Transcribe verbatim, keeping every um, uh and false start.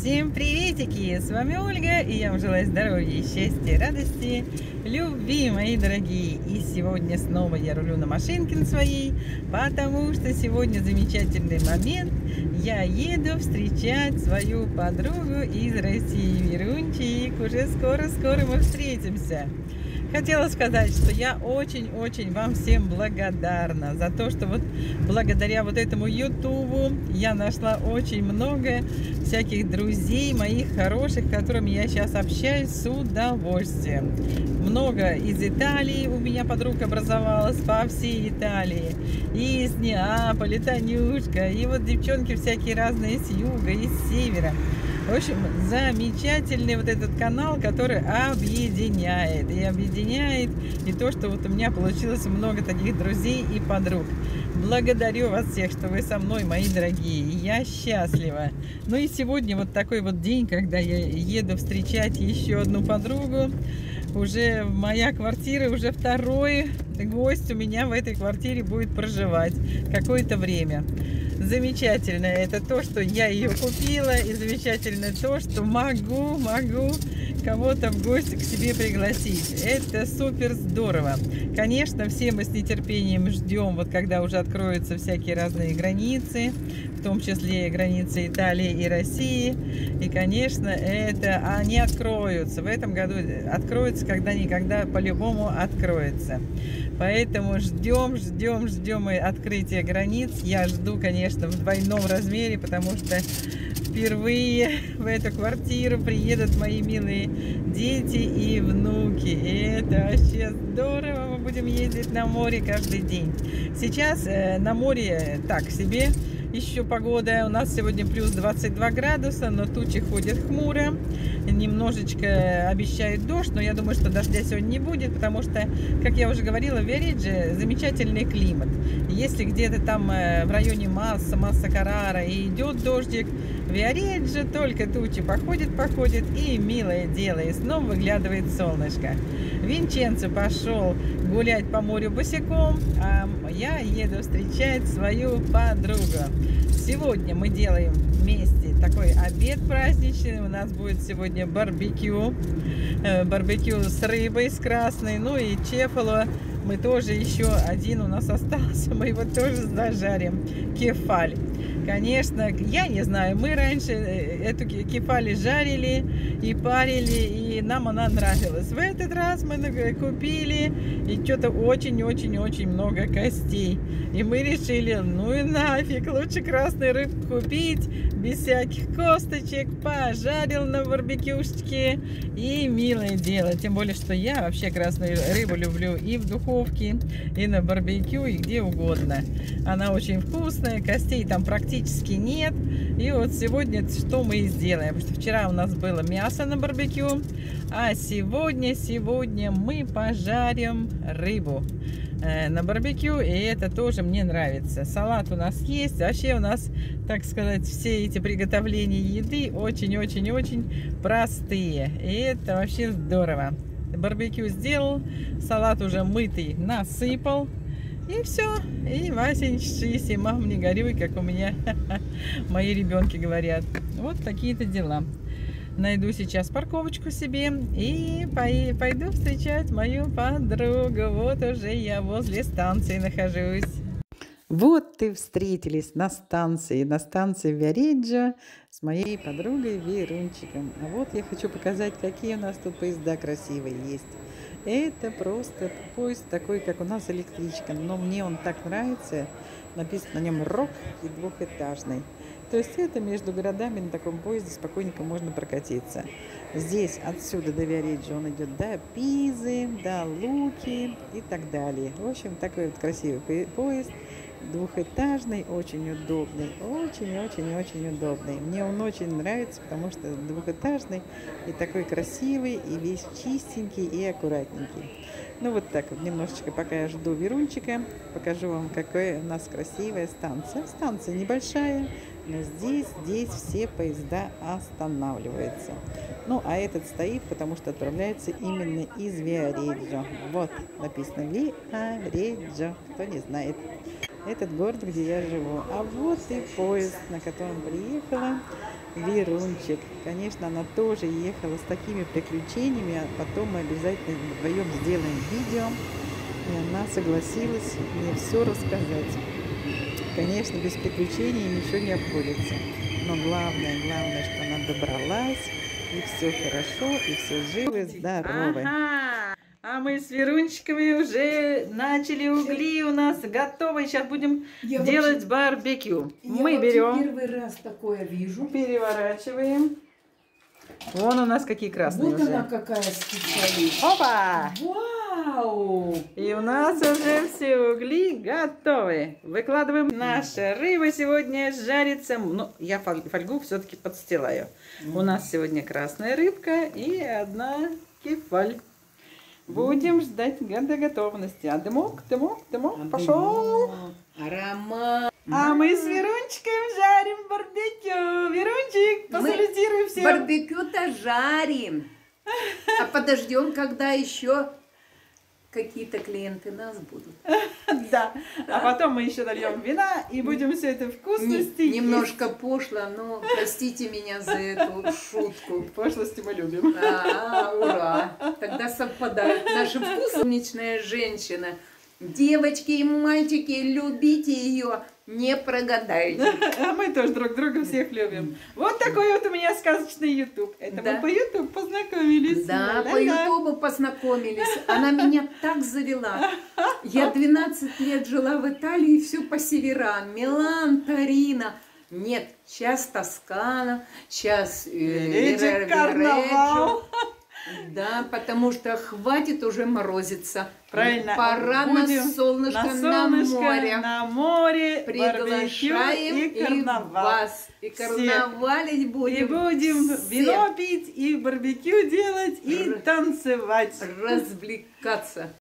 Всем приветики! С вами Ольга, и я вам желаю здоровья, счастья, радости, любви, мои дорогие. И сегодня снова я рулю на машинке на своей, потому что сегодня замечательный момент. Я еду встречать свою подругу из России, Верунчик. Уже скоро-скоро мы встретимся. Хотела сказать, что я очень-очень вам всем благодарна за то, что вот благодаря вот этому ютубу я нашла очень много всяких друзей моих хороших, с которыми я сейчас общаюсь с удовольствием. Много из Италии у меня подруг образовалась по всей Италии. И из Неаполя, Танюшка, и вот девчонки всякие разные с юга, и с севера. В общем, замечательный вот этот канал, который объединяет. И объединяет и то, что вот у меня получилось много таких друзей и подруг. Благодарю вас всех, что вы со мной, мои дорогие. Я счастлива. Ну и сегодня вот такой вот день, когда я еду встречать еще одну подругу. Уже моя квартира, уже второй гость у меня в этой квартире будет проживать какое-то время. Замечательно это то, что я ее купила, и замечательно то, что могу, могу кого-то в гости к себе пригласить. Это супер здорово. Конечно, все мы с нетерпением ждем, вот когда уже откроются всякие разные границы, в том числе границы Италии и России. И, конечно, это они откроются. В этом году откроются, когда-никогда по-любому откроется. Поэтому ждем, ждем, ждем мы открытия границ. Я жду, конечно, в двойном размере, потому что впервые в эту квартиру приедут мои милые дети и внуки. И это вообще здорово. Мы будем ездить на море каждый день. Сейчас э, на море так себе. Еще погода. У нас сегодня плюс двадцать два градуса, но тучи ходят хмуро. Немножечко обещают дождь, но я думаю, что дождя сегодня не будет, потому что, как я уже говорила, в Виареджо замечательный климат. Если где-то там в районе Масса, Масса-Каррара и идет дождик, в Виареджо только тучи походит, походит, и милое дело, и снова выглядывает солнышко. Винченцо пошел гулять по морю босиком, а я еду встречать свою подругу. Сегодня мы делаем вместе такой обед праздничный. У нас будет сегодня барбекю. Барбекю с рыбой, с красной. Ну и чефало. Мы тоже еще один у нас остался. Мы его тоже зажарим. Кефаль. Конечно, я не знаю, мы раньше эту кефали жарили и парили, и нам она нравилась. В этот раз мы купили, и что-то очень-очень-очень много костей. И мы решили, ну и нафиг, лучше красный рыбку купить, без всяких косточек, пожарил на барбекюшечке, и милое дело. Тем более, что я вообще красную рыбу люблю и в духовке, и на барбекю, и где угодно. Она очень вкусная, костей там практически нет. И вот сегодня что мы и сделаем. Потому что вчера у нас было мясо на барбекю, а сегодня, сегодня мы пожарим рыбу э, на барбекю. И это тоже мне нравится. Салат у нас есть. Вообще у нас, так сказать, все эти приготовления еды очень-очень-очень простые. И это вообще здорово. Барбекю сделал, салат уже мытый насыпал. И все. И Вася, не чешись, и мам, не горюй, как у меня мои ребенки говорят. Вот такие-то дела. Найду сейчас парковочку себе и пойду встречать мою подругу. Вот уже я возле станции нахожусь. Вот и встретились на станции, на станции Виареджо с моей подругой Верунчиком. А вот я хочу показать, какие у нас тут поезда красивые есть. Это просто поезд такой, как у нас электричка, но мне он так нравится. Написано на нем «Рок» и двухэтажный. То есть это между городами на таком поезде спокойненько можно прокатиться. Здесь отсюда до Виареджо он идет до Пизы, до Луки и так далее. В общем, такой вот красивый поезд. Двухэтажный, очень удобный, очень-очень-очень удобный. Мне он очень нравится, потому что двухэтажный и такой красивый, и весь чистенький и аккуратненький. Ну вот так вот немножечко, пока я жду Верунчика, покажу вам, какая у нас красивая станция. Станция небольшая, но здесь, здесь все поезда останавливаются. Ну, а этот стоит, потому что отправляется именно из Виареджо. Вот написано Виареджо, кто не знает. этот город, где я живу. А вот и поезд, на котором приехала Верунчик. Конечно, она тоже ехала с такими приключениями, а потом мы обязательно вдвоем сделаем видео. И она согласилась мне все рассказать. Конечно, без приключений ничего не обходится. Но главное, главное, что она добралась, и все хорошо, и все живы, здоровы. Ага. А мы с Верунчиками уже начали, угли у нас готовы. Сейчас будем я делать вообще, барбекю. Я мы берем. Первый раз такое вижу. Переворачиваем. Вон у нас какие красные. Вот уже. Она какая специалист. Опа! Вау! И у нас уже все угли готовы. Выкладываем. Наша рыба сегодня жарится. Ну, я фольгу все-таки подстилаю. Mm. У нас сегодня красная рыбка и одна кефаль. Будем ждать до готовности. А дымок, дымок, дымок, а пошел. Аромат. А мы с Верунчиком жарим барбекю. Верунчик, посолидируй всем. Барбекю-то жарим. А подождем, когда еще какие-то клиенты нас будут. Да. А потом мы еще нальем вина и будем все это вкусности. Немножко пошло, но простите меня за эту шутку. Пошлости мы любим. А, ура! Тогда совпадают наши вкусы. Умничная женщина. Девочки и мальчики, любите ее, не прогадаете. А мы тоже друг друга всех любим. Вот такой вот у меня сказочный YouTube. Это да. мы по YouTube познакомились. Да, по YouTube познакомились. Она меня так завела. Я двенадцать лет жила в Италии, все по северам. Милан, Торино. Нет, сейчас Тоскана, сейчас э, Карнавал. Да, потому что хватит уже морозиться. Правильно. Пора на солнышко, на, солнышко, на море. На море, приглашаем и, карнавал. и вас. И карнавалить будем. И будем все. Вино пить, и барбекю делать, и Р... танцевать. Развлекаться.